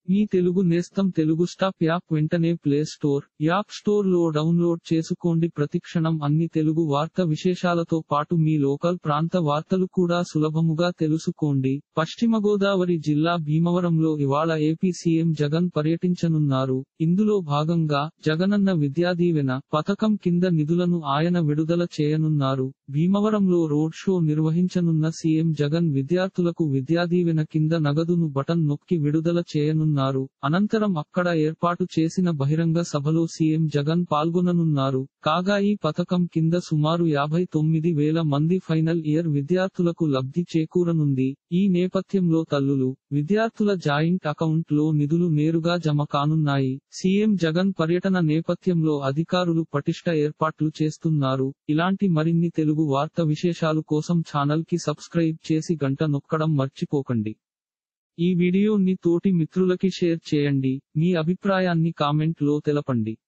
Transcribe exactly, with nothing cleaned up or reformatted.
మీ తెలుగు నేస్తం Telugu stop app వెంటనే play store, app store లో డౌన్లోడ్ చేసుకోండి. ప్రతిక్షణం అన్ని తెలుగు వార్త విశేషాలతో పాటు మీ లోకల్ ప్రాంత వార్తలు కూడా సులభముగా తెలుసుకోండి. పశ్చిమ గోదావరి జిల్లా భీమవరంలో ఇవాళ ఏపీ సీఎం జగన్ పర్యటించనున్నారు. ఇందులో భాగంగా జగనన్న విద్యాదీవెన పథకం కింద నిధులను ఆయన విడుదల చేయనున్నారు. భీమవరంలో రోడ్ షో నిర్వహించనున్న సీఎం జగన్ విద్యార్థులకు విద్యాదీవెన కింద నగదును బటన్ నొక్కి విడుదల చేయనున్నారు. అనంతరం అక్కడ ఏర్పాటు చేసిన బహిరంగ సభలో సీఎం జగన్ పాల్గొననున్నారు. కాగా ఈ పథకం కింద సుమారు యాభై తొమ్మిది వేల మంది ఫైనల్ ఇయర్ విద్యార్థులకు లబ్ధి చేకూరనుంది. ఈ నేపథ్యంలో తల్లులు, విద్యార్థుల జాయింట్ అకౌంట్ లో నిధులు నేరుగా జమ కానున్నాయి. సీఎం జగన్ పర్యటన నేపథ్యంలో అధికారులు పటిష్ట ఏర్పాట్లు చేస్తున్నారు. ఇలాంటి మరిన్ని తెలుగు వార్త విశేషాలు కోసం ఛానల్ కి సబ్స్క్రైబ్ చేసి గంట నొక్కడం మర్చిపోకండి. ఈ వీడియోని తోటి మిత్రులకి షేర్ చేయండి. మీ అభిప్రాయాన్ని కామెంట్ లో తెలపండి.